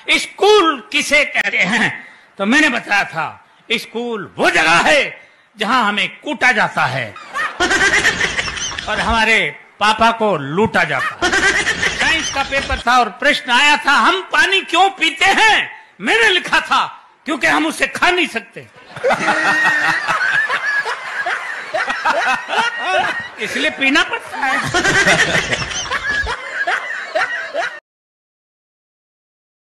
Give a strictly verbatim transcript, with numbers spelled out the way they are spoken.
School किसे कहते हैं, तो मैंने बताया था स्कूल वो जगह है जहां हमें कूटा जाता है और हमारे पापा को लूटा जाता है। साइंस का पेपर था और प्रश्न आया था हम पानी क्यों पीते हैं। मैंने लिखा था क्योंकि हम उसे खा नहीं सकते इसलिए पीना पड़ता है।